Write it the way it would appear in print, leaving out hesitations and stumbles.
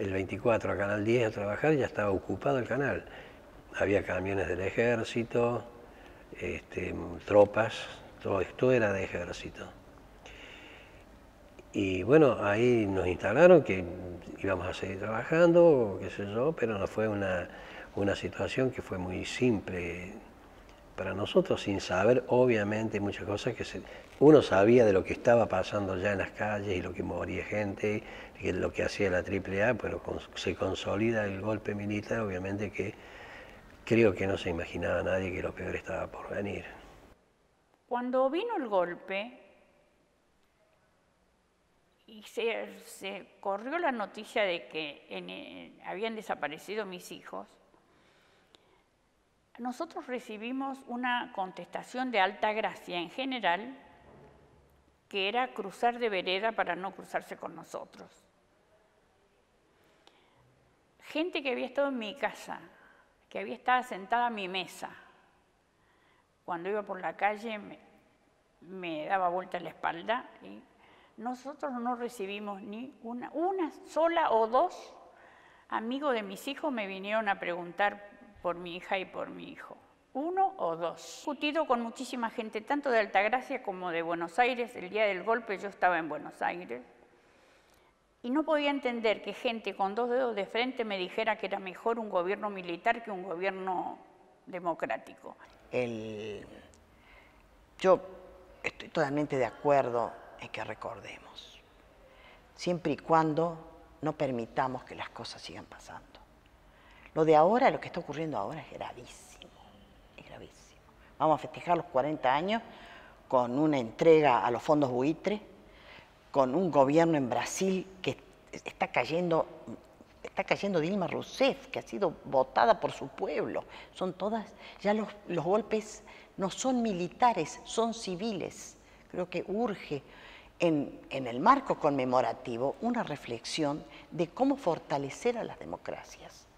el 24 a Canal 10 a trabajar, ya estaba ocupado el canal. Había camiones del ejército, tropas, todo era de ejército. Y bueno, ahí nos instalaron que íbamos a seguir trabajando, qué sé yo, pero no fue una situación que fue muy simple para nosotros, sin saber obviamente muchas cosas uno sabía de lo que estaba pasando ya en las calles y lo que moría gente, y lo que hacía la AAA, pero se consolida el golpe militar, obviamente que creo que no se imaginaba nadie que lo peor estaba por venir. Cuando vino el golpe y se corrió la noticia de que habían desaparecido mis hijos, nosotros recibimos una contestación de Altagracia en general, que era cruzar de vereda para no cruzarse con nosotros. Gente que había estado en mi casa, que había estado sentada a mi mesa, cuando iba por la calle me daba vuelta la espalda y nosotros no recibimos ni una sola o dos amigos de mis hijos me vinieron a preguntar por mi hija y por mi hijo. Uno o dos. He discutido con muchísima gente, tanto de Altagracia como de Buenos Aires. El día del golpe yo estaba en Buenos Aires. Y no podía entender que gente con dos dedos de frente me dijera que era mejor un gobierno militar que un gobierno democrático. Yo estoy totalmente de acuerdo en que recordemos, siempre y cuando no permitamos que las cosas sigan pasando. Lo de ahora, lo que está ocurriendo ahora es gravísimo, es gravísimo. Vamos a festejar los 40 años con una entrega a los fondos buitre, con un gobierno en Brasil que está cayendo Dilma Rousseff, que ha sido votada por su pueblo. Son todas, ya los golpes no son militares, son civiles. Creo que urge en el marco conmemorativo una reflexión de cómo fortalecer a las democracias.